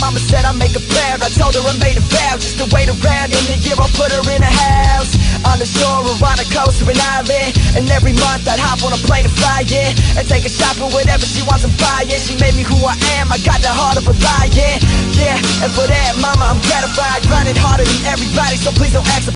mama said I'd make a prayer. I told her I made a vow just to wait around. In a year I'll put her in a house on the shore or on a coast or an island. And every month I'd hop on a plane to fly, yeah, and take her shopping, whatever she wants to buy, yeah. She made me who I am, I got the heart of a lion, yeah. And for that, mama, I'm gratified. Grinding harder than everybody, so please don't ask